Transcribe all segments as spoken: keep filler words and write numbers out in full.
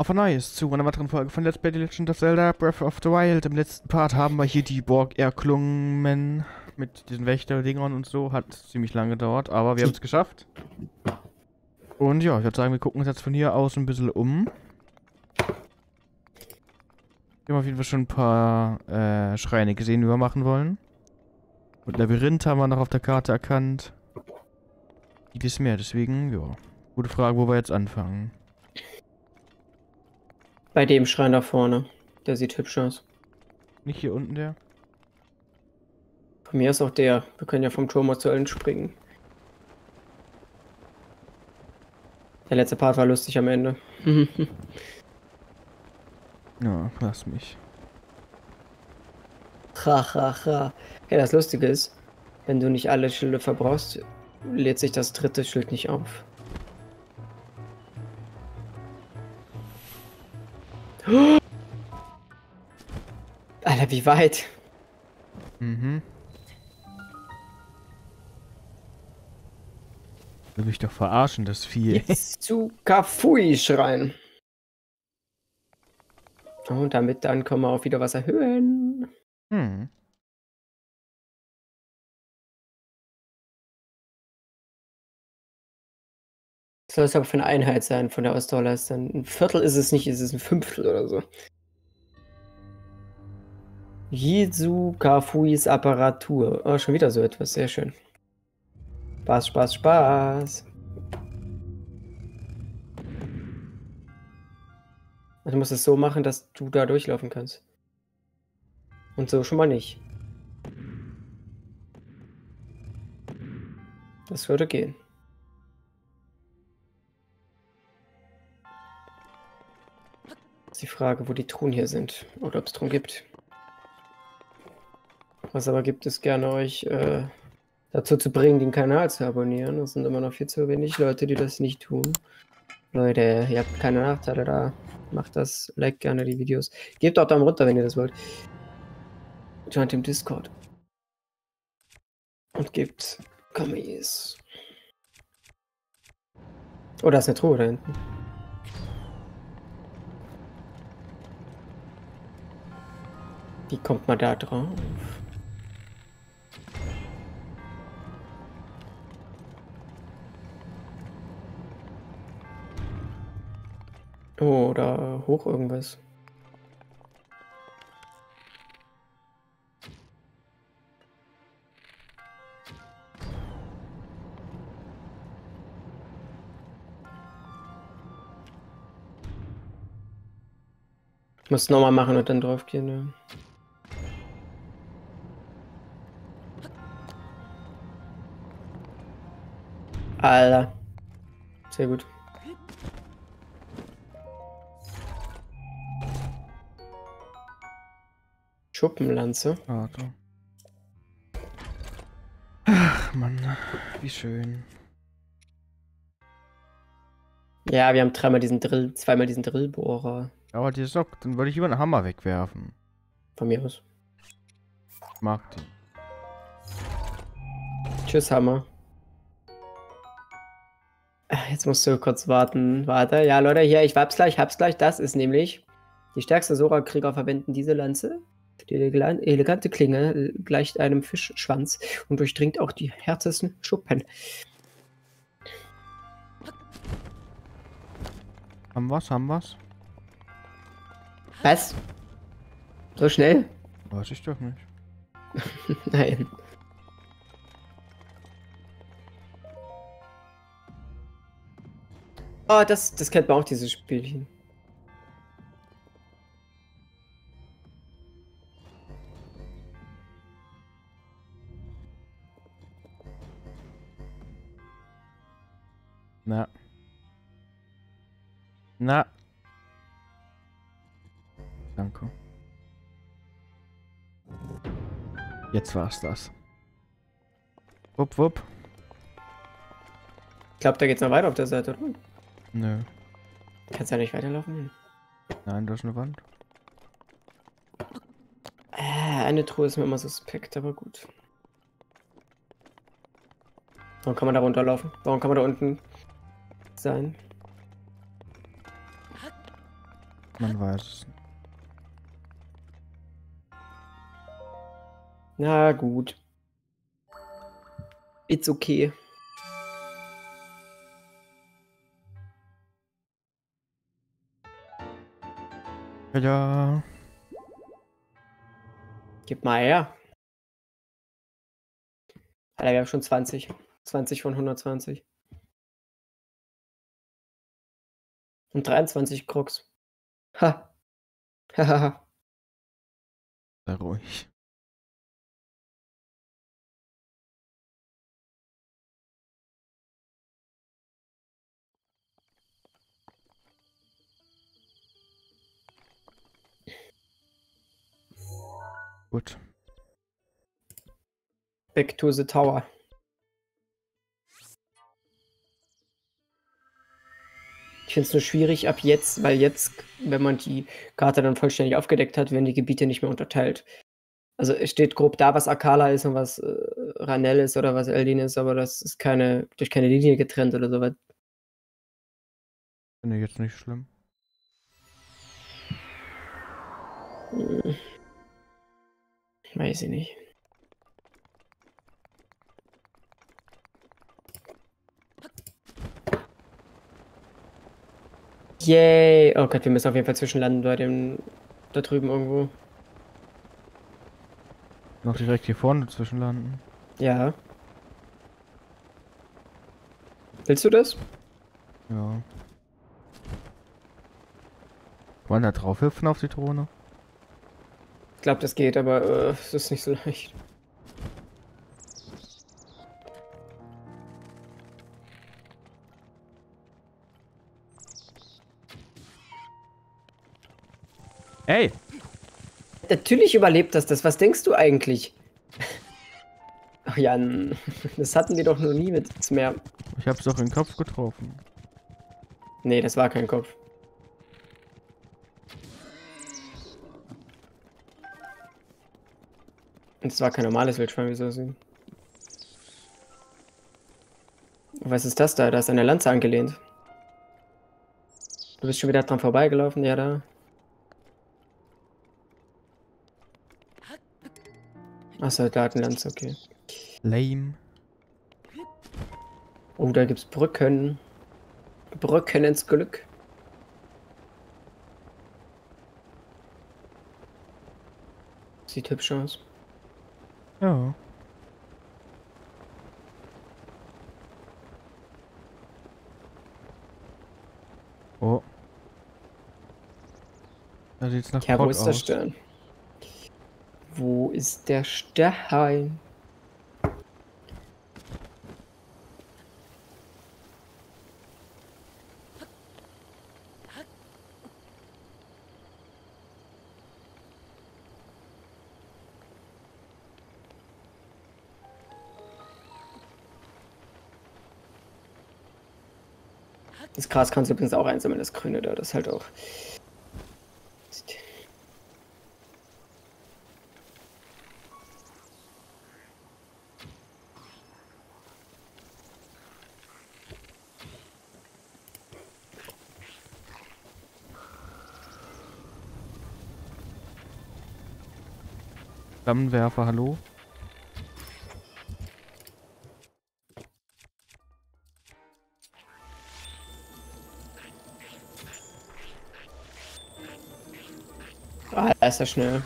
Auf ein neues zu einer weiteren Folge von Let's Play The Legend of Zelda Breath of the Wild. Im letzten Part haben wir hier die Burg erklungen mit diesen Wächterdingern und so. Hat ziemlich lange gedauert, aber wir haben es geschafft. Und ja, ich würde sagen, wir gucken uns jetzt von hier aus ein bisschen um. Wir haben auf jeden Fall schon ein paar äh, Schreine gesehen, die wir machen wollen. Und Labyrinth haben wir noch auf der Karte erkannt. Vieles mehr, deswegen, ja. Gute Frage, wo wir jetzt anfangen. Bei dem Schrein da vorne. Der sieht hübsch aus. Nicht hier unten der? Von mir ist auch der. Wir können ja vom Turm aus zu allen springen. Der letzte Part war lustig am Ende. Ja, lass mich. Ha, ha, ha. Ja, das Lustige ist, wenn du nicht alle Schilde verbrauchst, lädt sich das dritte Schild nicht auf. Alter, wie weit? Mhm. Will mich doch verarschen, das Vieh. Jetzt zu Kafui-Schrein. Und damit dann können wir auch wieder was erhöhen. Hm. Soll es aber für eine Einheit sein von der Ausdauerleiste. Ein Viertel ist es nicht, ist es ein Fünftel oder so. Jizu Kafuis Apparatur. Oh, schon wieder so etwas. Sehr schön. Spaß, Spaß, Spaß. Du musst es so machen, dass du da durchlaufen kannst. Und so schon mal nicht. Das würde gehen. Das ist die Frage, wo die Truhen hier sind. Oder ob es Truhen gibt. Was aber gibt es gerne euch äh, dazu zu bringen, den Kanal zu abonnieren. Es sind immer noch viel zu wenig Leute, die das nicht tun. Leute, ihr habt keine Nachteile da. Macht das, liked gerne die Videos. Gebt auch Daumen runter, wenn ihr das wollt. Joint im Discord. Und gebt Kommis. Oh, da ist eine Truhe da hinten. Wie kommt man da drauf? Oh, oder hoch irgendwas. Ich muss nochmal machen und dann drauf gehen. Ja. Alter. Sehr gut. Schuppenlanze. Warte. Ach, Mann. Wie schön. Ja, wir haben dreimal diesen Drill, zweimal diesen Drillbohrer. Aber die Sock, dann würde ich lieber einen Hammer wegwerfen. Von mir aus. Ich mag den. Tschüss, Hammer. Ach, jetzt musst du kurz warten. Warte. Ja, Leute, hier, ich hab's gleich, hab's gleich. Das ist nämlich die stärkste Sora-Krieger verwenden diese Lanze. Die elegante Klinge gleicht einem Fischschwanz und durchdringt auch die härtesten Schuppen. Haben wir's, haben wir's? Was? So schnell? Weiß ich doch nicht. Nein. Oh, das, das kennt man auch, dieses Spielchen. Na. Na. Danke. Jetzt war's das. Wupp, wupp. Ich glaube, da geht's noch weiter auf der Seite, oder? Nö. Kannst ja nicht weiterlaufen. Nein, da ist eine Wand. Äh, eine Truhe ist mir immer suspekt, aber gut. Warum kann man da runterlaufen? Warum kann man da unten sein? Man weiß es. Na gut. It's okay. Ja. Gib mal her. Alter, wir haben schon zwanzig. zwanzig von hundertzwanzig. Und dreiundzwanzig Krux. Ha. Hahaha. Sei ruhig. Gut. Back to the tower. Ich finde es nur schwierig ab jetzt, weil jetzt, wenn man die Karte dann vollständig aufgedeckt hat, werden die Gebiete nicht mehr unterteilt. Also es steht grob da, was Akala ist und was äh, Ranel ist oder was Eldin ist, aber das ist keine, durch keine Linie getrennt oder so was. Finde ich jetzt nicht schlimm. Hm. Weiß ich nicht. Yay! Oh Gott, wir müssen auf jeden Fall zwischenlanden bei dem da drüben irgendwo. Noch direkt hier vorne zwischenlanden. Ja. Willst du das? Ja. Kann man da drauf hüpfen auf die Drohne? Ich glaube, das geht, aber äh, es ist nicht so leicht. Ey! Natürlich überlebt das das. Was denkst du eigentlich? Ach Jan, das hatten wir doch noch nie mit mehr. Ich hab's doch in den Kopf getroffen. Nee, das war kein Kopf. Und es war kein normales Wildschwein, wie soll es sein? Was ist das da? Da ist eine Lanze angelehnt. Du bist schon wieder dran vorbeigelaufen, ja da. Achso, da hat eine Lanze, okay. Lame. Oh, da gibt's Brücken. Brücken ins Glück. Sieht hübsch aus. Ja. Oh. Da sieht's nach Ja, wo Prog ist der aus. Stern? Wo ist der Stern? Das Gras kannst du übrigens auch einsammeln, das Grüne da, das halt auch. Flammenwerfer, hallo? Ah, da ist er schnell.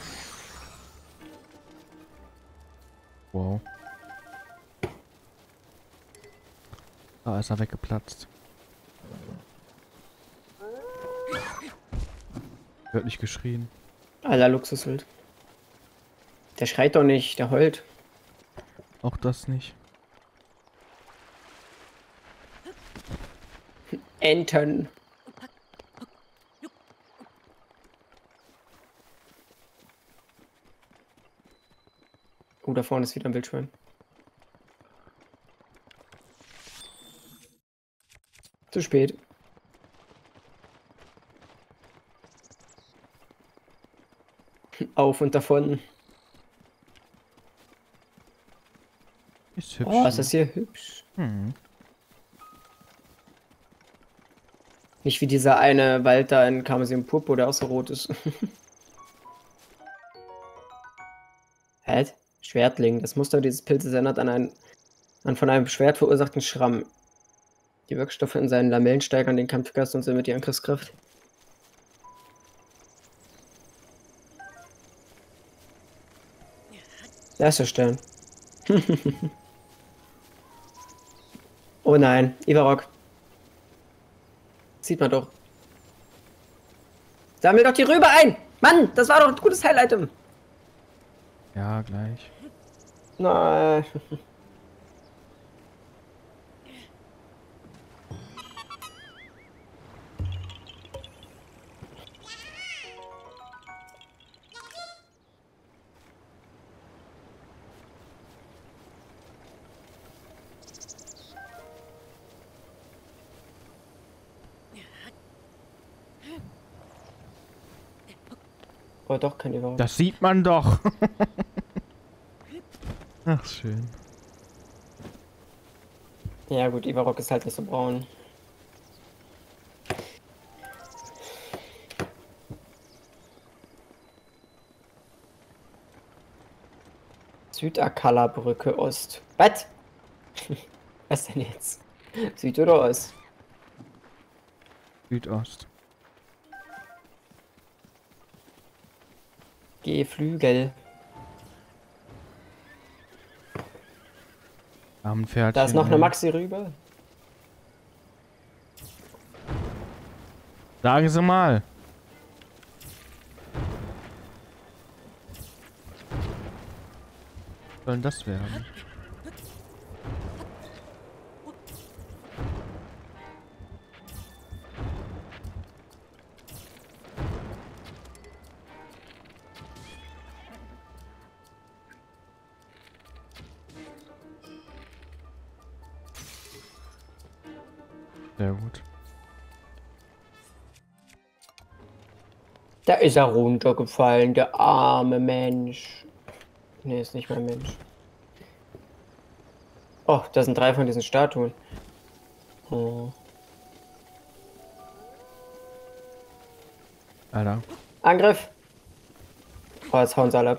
Wow. Da ist er weggeplatzt. Wird nicht geschrien. Aller Luxuswild. Der schreit doch nicht, der heult. Auch das nicht. Enten. Oh, da vorne ist wieder ein Wildschwein. Zu spät. Auf und davon. Ist hübsch. Oh, ist das hier hübsch. Hm. Nicht wie dieser eine Wald da in Karmesin Purpur, der auch so rot ist. Hä? Schwertling. Das Muster dieses Pilzes erinnert an einen an von einem Schwert verursachten Schramm. Die Wirkstoffe in seinen Lamellen steigern den Kampfgeist und somit die Angriffskraft. Erster Stern. Oh nein, Ivarok. Sieht man doch. Sammel doch die Rübe ein! Mann, das war doch ein gutes Highlight-Item. Ja, gleich. Nein. Oh, doch, kein Ivarok. Das sieht man doch. Ach, schön. Ja gut, Ivarok ist halt nicht so braun. Südakala-Brücke Ost. Was? Was denn jetzt? Süd oder Ost? Südost. Geflügel. Am Pferd. Da ist noch eine Maxi-Rübe. Sagen Sie mal. Was soll denn das werden? Sehr gut. Da ist er runtergefallen, der arme Mensch. Nee, ist nicht mein Mensch. Oh, da sind drei von diesen Statuen. Oh. Alter. Angriff! Oh, jetzt hauen sie alle ab.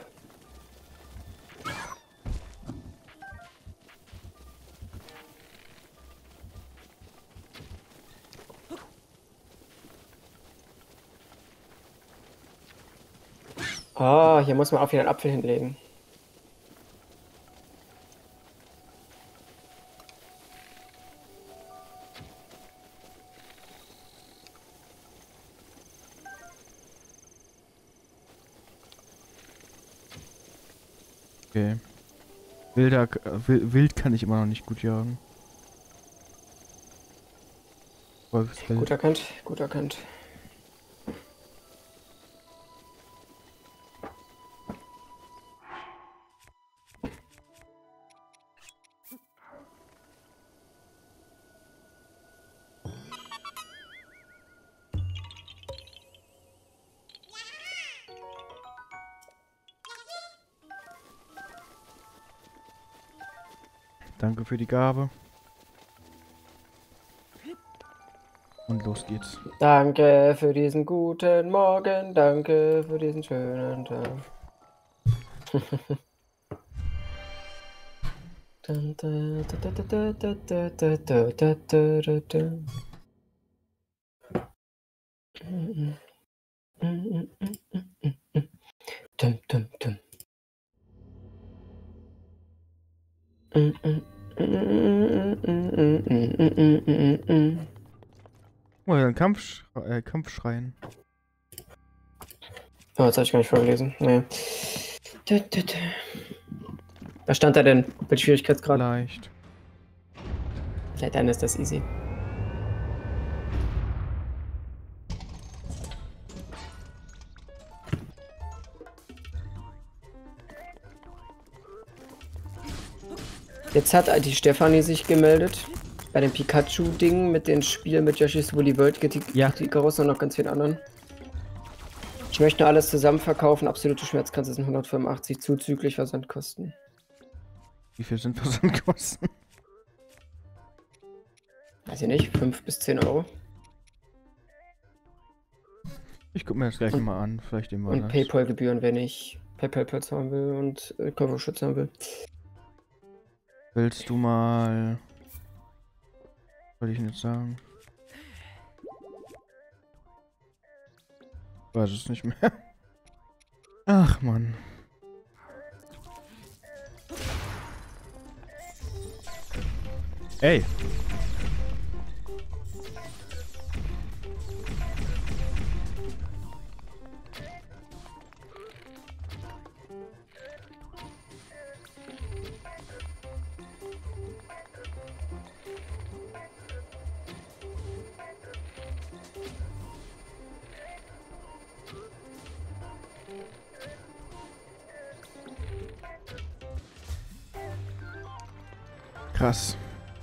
Oh, hier muss man auch wieder einen Apfel hinlegen. Okay. Wilder, äh, Wild, Wild kann ich immer noch nicht gut jagen. Wolfswild. Gut erkannt, gut erkannt. Danke für die Gabe. Und los geht's. Danke für diesen guten Morgen, danke für diesen schönen Tag. Dum, dum, dum. Oh, ein Kampf, äh, Kampfschreien. Oh, das habe ich gar nicht vorgelesen. Nee. Was stand da denn? Mit Schwierigkeitsgrad? Leicht. Ja, dann ist das easy. Jetzt hat die Stefanie sich gemeldet. Bei dem Pikachu-Ding mit den Spielen mit Yoshi's Woolly World, Ja. Icarus und noch ganz vielen anderen. Ich möchte nur alles zusammen verkaufen. Absolute Schmerzgrenze sind hundertfünfundachtzig zuzüglich Versandkosten. Wie viel sind Versandkosten? Weiß ich nicht, fünf bis zehn Euro. Ich guck mir das gleich Und- mal an. Vielleicht immer Und das. PayPal-Gebühren, wenn ich PayPal-Platz haben will und äh, Coverschutz haben will. Willst du mal... Was soll ich denn jetzt sagen? Ich weiß es nicht mehr. Ach, Mann. Ey. Krass.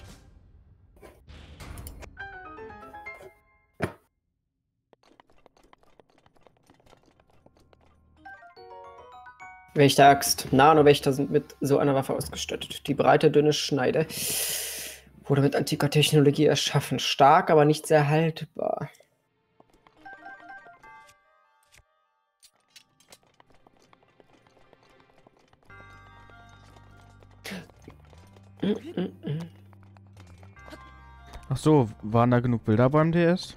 Wächter-Axt. Nano-Wächter sind mit so einer Waffe ausgestattet. Die breite, dünne Schneide wurde mit antiker Technologie erschaffen. Stark, aber nicht sehr haltbar. Mm, mm, mm. Ach so, waren da genug Bilder beim D S?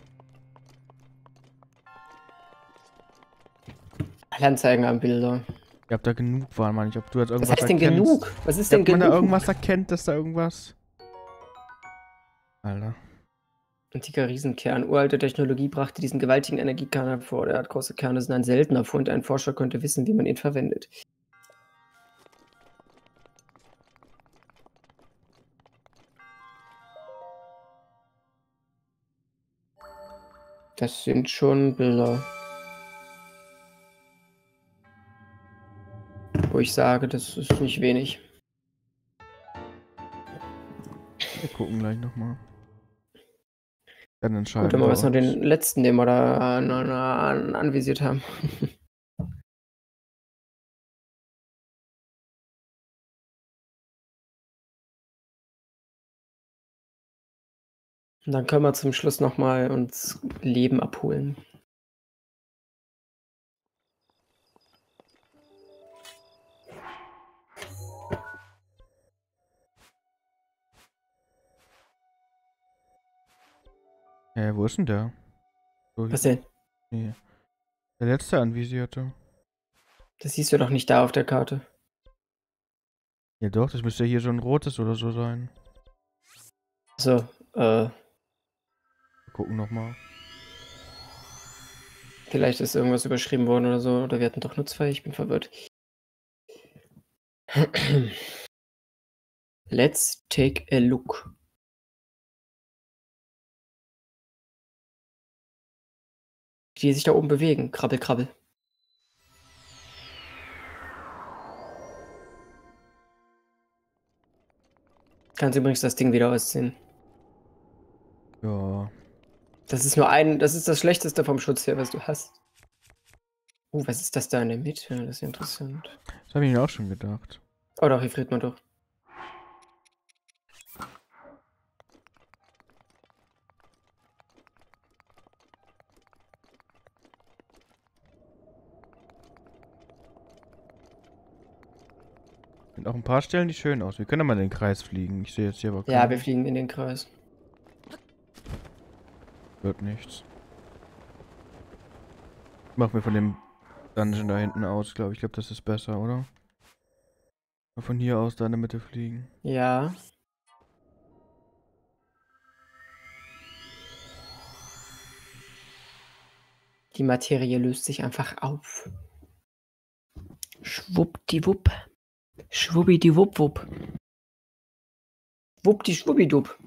Anzeigen an Bilder. Ich hab da genug waren, meine ich. Ob du jetzt Was irgendwas heißt denn erkennst. genug? Was ist Ja, denn ob man da genug? irgendwas erkennt, dass da irgendwas... Alter. Antiker Riesenkern. Uralte Technologie brachte diesen gewaltigen Energiekern hervor. Der hat große Kerne, sind ein seltener Fund. Ein Forscher könnte wissen, wie man ihn verwendet. Das sind schon Bilder. Wo ich sage, das ist nicht wenig. Wir gucken gleich nochmal. Dann entscheiden Gut, wenn wir wir was noch uns. den letzten, den wir da an, an, an, anvisiert haben. Und dann können wir zum Schluss nochmal uns Leben abholen. Äh, wo ist denn der? So, Was denn? hier. Der letzte anvisierte. Das siehst du doch nicht da auf der Karte. Ja doch, das müsste hier so ein rotes oder so sein. So, äh, Wir gucken nochmal. vielleicht ist irgendwas überschrieben worden oder so. Oder wir hatten doch nur zwei. Ich bin verwirrt. Let's take a look. Die sich da oben bewegen. Krabbel, krabbel. Kannst übrigens das Ding wieder ausziehen. Ja. Das ist nur ein, das ist das Schlechteste vom Schutz her, was du hast. Oh, was ist das da in der Mitte? Das ist interessant. Das habe ich mir auch schon gedacht. Oh doch, hier friert man doch. Sind auch ein paar Stellen, die schön aus. Wir können ja mal in den Kreis fliegen. Ich sehe jetzt hier aber Ja, keinen. wir fliegen in den Kreis. Wird nichts. Machen wir von dem Dungeon da hinten aus, glaube ich. Ich glaube, das ist besser, oder? Mal von hier aus da in der Mitte fliegen. Ja. Die Materie löst sich einfach auf. Schwuppdiwupp. Schwubbidiwuppwupp. Wuppdi-schwubbidupp.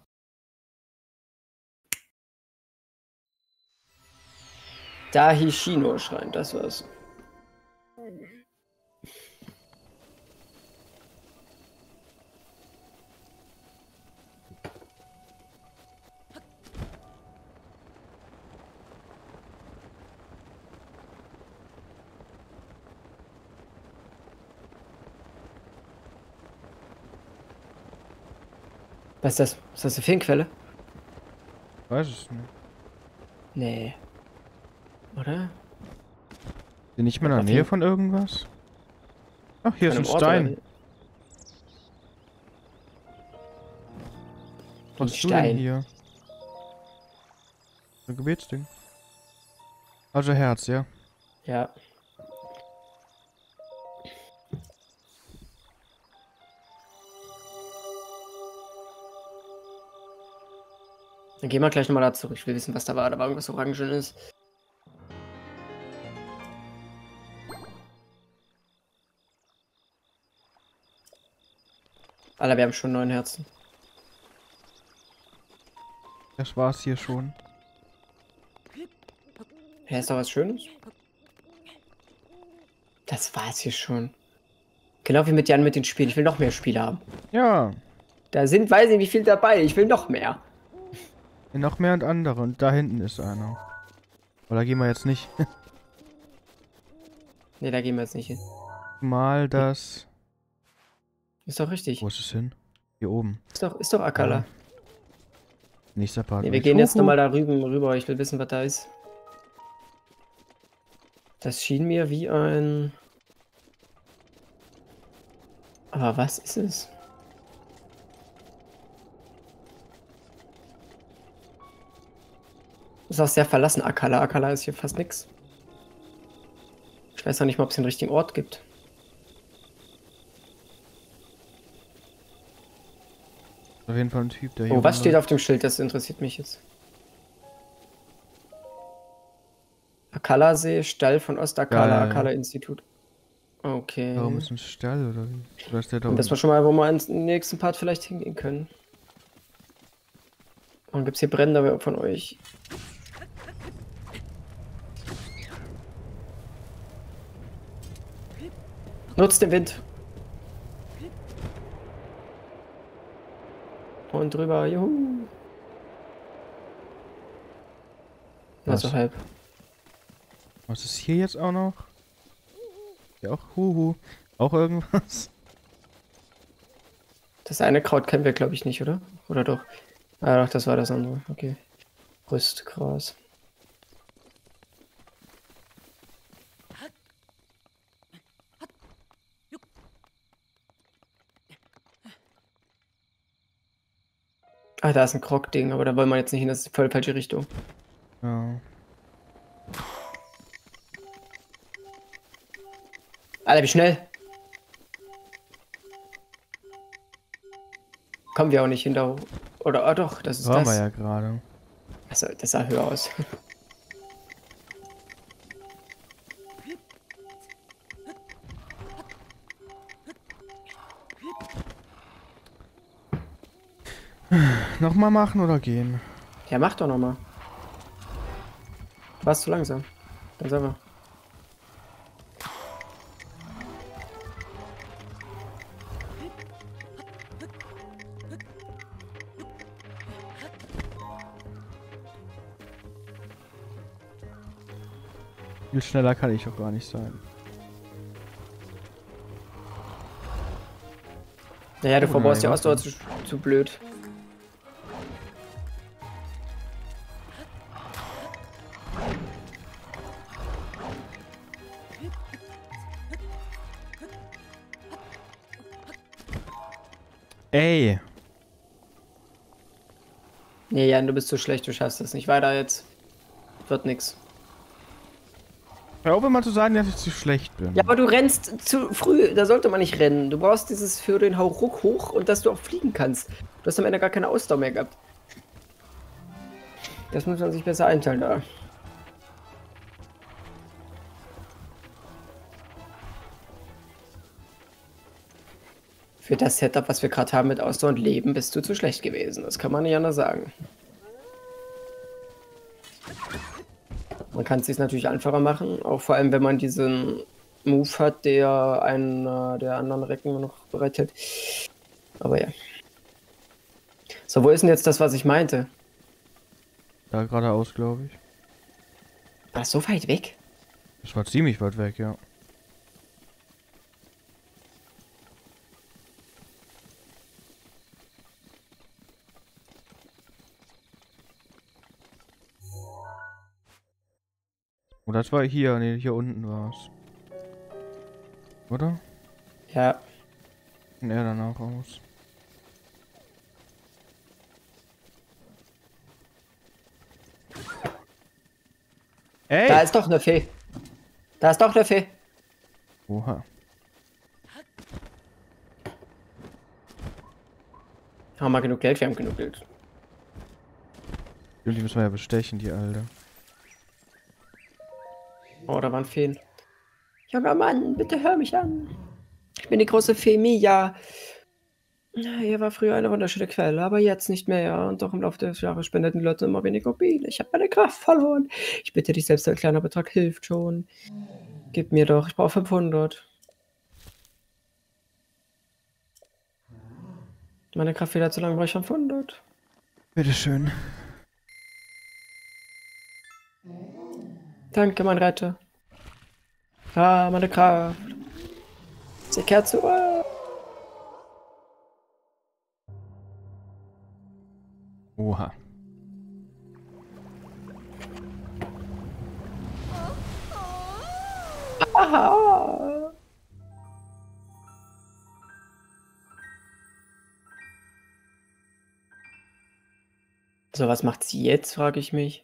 Dahishino schreien, das war's. Was ist das? Was ist das für Feenquelle? Weiß es nicht. Nee. Oder? Bin ich mehr in der Auf Nähe jeden- von irgendwas? Ach, hier ist An ein einem Ort, Stein. oder? Was Ein hast du denn Stein. hier? Ein Gebetsding. Also Herz, ja. Ja. Dann gehen wir gleich nochmal da zurück. Ich will wissen, was da war. Da war irgendwas Orangenes. Alter, wir haben schon neun Herzen. Das war's hier schon. Hä, ist doch was Schönes? Das war's hier schon. Genau wie mit Jan mit den Spielen. Ich will noch mehr Spiele haben. Ja. Da sind, weiß nicht, wie viel dabei. Ich will noch mehr. Noch mehr und andere. Und da hinten ist einer. Aber da gehen wir jetzt nicht. Ne, da gehen wir jetzt nicht hin. Mal das... Ist doch richtig. Wo ist es hin? Hier oben. Ist doch, ist doch Akala. Ja. Nächster Part. Ne, wir gehen jetzt nochmal da rüben, rüber. Ich will wissen, was da ist. Das schien mir wie ein... Aber was ist es? Ist auch sehr verlassen, Akala. Akala ist hier fast nix. Ich weiß auch nicht mal, ob es den richtigen Ort gibt. Auf jeden Fall ein Typ, der hier Oh, was steht rumläuft. auf dem Schild? Das interessiert mich jetzt. Akala-See, Stall von Ostakala, Ja, ja, ja. Akala-Institut. Okay. Warum ist ein Stall oder wie? Oder ist der da Und dass unten? wir schon mal, wo wir ins- im nächsten Part vielleicht hingehen können. Und gibt's hier Brände wer von euch? Nutzt den Wind. Und drüber, juhu. Was? Also halb. Was ist hier jetzt auch noch? Ja, auch Huhu. Auch irgendwas? Das eine Kraut kennen wir, glaube ich, nicht, oder? Oder doch? Ah, doch, das war das andere. Okay. Rüstgras. Ah, da ist ein Krog-Ding, aber da wollen wir jetzt nicht hin, das ist voll falsche Richtung. Ja. Alter, wie schnell! Kommen wir auch nicht hinter. Oder, ah doch, das ist Waren wir das. ja gerade. Also, das sah höher aus. Nochmal machen oder gehen? Ja, mach doch nochmal. Warst zu langsam. Dann sag mal. Viel schneller kann ich auch gar nicht sein. Naja, du Oh verbrauchst nein, ja Ausdauer warte. zu, zu blöd. Ey! Nee, Jan, du bist zu schlecht, du schaffst das nicht. Weiter jetzt. Wird nix. Hör auf immer zu sagen, dass ich zu schlecht bin. Ja, aber du rennst zu früh. Da sollte man nicht rennen. Du brauchst dieses für den Hauruck hoch und dass du auch fliegen kannst. Du hast am Ende gar keine Ausdauer mehr gehabt. Das muss man sich besser einteilen da. Für das Setup, was wir gerade haben mit Ausdauer und Leben, bist du zu schlecht gewesen. Das kann man nicht anders sagen. Man kann es sich natürlich einfacher machen, auch vor allem, wenn man diesen Move hat, der einen äh, der anderen Recken noch bereithält. Aber ja. So, wo ist denn jetzt das, was ich meinte? Da geradeaus, glaube ich. War das so weit weg? Das war ziemlich weit weg, ja. Oh, das war hier, ne, hier unten war's. Oder? Ja. Und er danach aus. Ey! Da ist doch eine Fee. Da ist doch eine Fee. Oha. Haben wir genug Geld? Wir haben genug Geld. Die müssen wir ja bestechen, die Alte. Oh, da waren Feen. Junger Mann, bitte hör mich an. Ich bin die große Fee Mia. Hier war früher eine wunderschöne Quelle, aber jetzt nicht mehr. Und doch im Laufe der Jahre spendeten die Leute immer weniger Biene. Ich habe meine Kraft verloren. Ich bitte dich, selbst ein kleiner Betrag hilft schon. Gib mir doch, ich brauche fünfhundert. Meine Kraft wieder zu lang, brauche ich fünfhundert. Bitteschön. Danke, mein Retter. Ah, meine Kraft. Sie kehrt zurück. Oha. Aha. So, was macht sie jetzt, frage ich mich.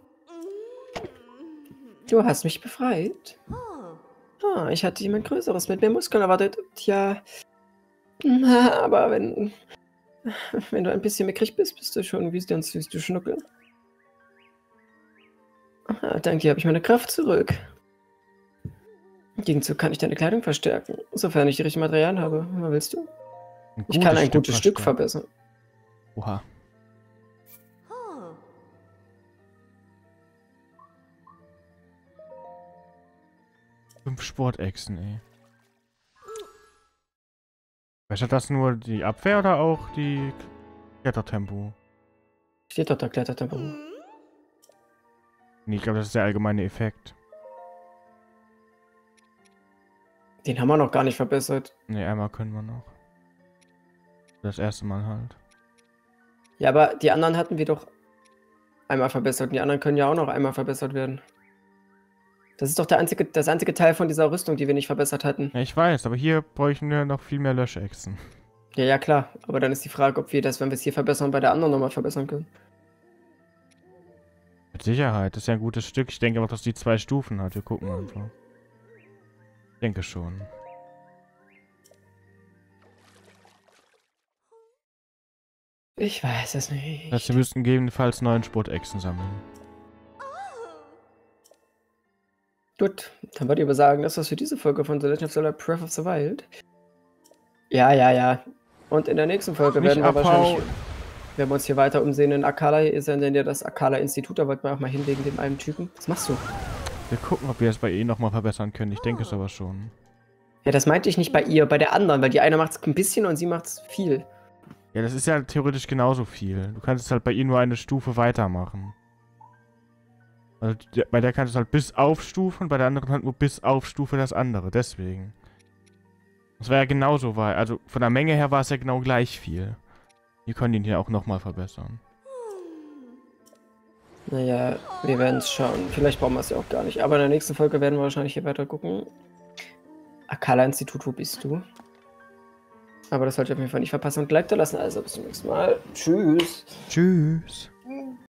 Du hast mich befreit. Ah, ich hatte jemand Größeres mit mehr Muskeln erwartet. Tja. Aber wenn, wenn du ein bisschen mickrig bist, bist du schon wie ganz süß, du Schnuckel. Ah, dank dir habe ich meine Kraft zurück. Im Gegenzug kann ich deine Kleidung verstärken, sofern ich die richtigen Materialien habe. Was willst du? Ein Ich kann ein Stück gutes Stück verstärken. verbessern. Oha. Fünf Sportechsen, ey. Bessert das nur die Abwehr oder auch die Klettertempo? Steht doch da Klettertempo. Nee, ich glaube, das ist der allgemeine Effekt. Den haben wir noch gar nicht verbessert. Ne, einmal können wir noch. Das erste Mal halt. Ja, aber die anderen hatten wir doch einmal verbessert. Und die anderen können ja auch noch einmal verbessert werden. Das ist doch der einzige, das einzige Teil von dieser Rüstung, die wir nicht verbessert hatten. Ja, ich weiß, aber hier bräuchten wir noch viel mehr Löschechsen. Ja, ja, klar. Aber dann ist die Frage, ob wir das, wenn wir es hier verbessern, bei der anderen nochmal verbessern können. Mit Sicherheit, das ist ja ein gutes Stück. Ich denke auch, dass die zwei Stufen hat. Wir gucken einfach. Ich denke schon. Ich weiß es nicht. Das heißt, wir müssten gegebenenfalls neuen Sportechsen sammeln. Gut, dann würde ich aber sagen, das war's für diese Folge von The Legend of Zelda Breath of the Wild. Ja, ja, ja. Und in der nächsten Folge Nicht werden wir abhauen. wahrscheinlich, wenn wir uns hier weiter umsehen in Akkala, hier ist ja in der das Akkala-Institut, da wollten wir auch mal hin wegen dem einen Typen. Was machst du? Wir gucken, ob wir es bei ihr nochmal verbessern können. Ich denke es aber schon. Ja, das meinte ich nicht bei ihr, bei der anderen, weil die eine macht's ein bisschen und sie macht's viel. Ja, das ist ja theoretisch genauso viel. Du kannst es halt bei ihr nur eine Stufe weitermachen. Also die- bei der kannst du es halt bis auf Stufe und bei der anderen halt nur bis auf Stufe das andere. Deswegen. Das war ja genauso, weil, also von der Menge her war es ja genau gleich viel. Wir können ihn hier auch nochmal verbessern. Naja, wir werden es schauen. Vielleicht brauchen wir es ja auch gar nicht. Aber in der nächsten Folge werden wir wahrscheinlich hier weiter gucken. Akkala-Institut, wo bist du? Aber das sollte ich auf jeden Fall nicht verpassen und Like da lassen. Also bis zum nächsten Mal. Tschüss. Tschüss.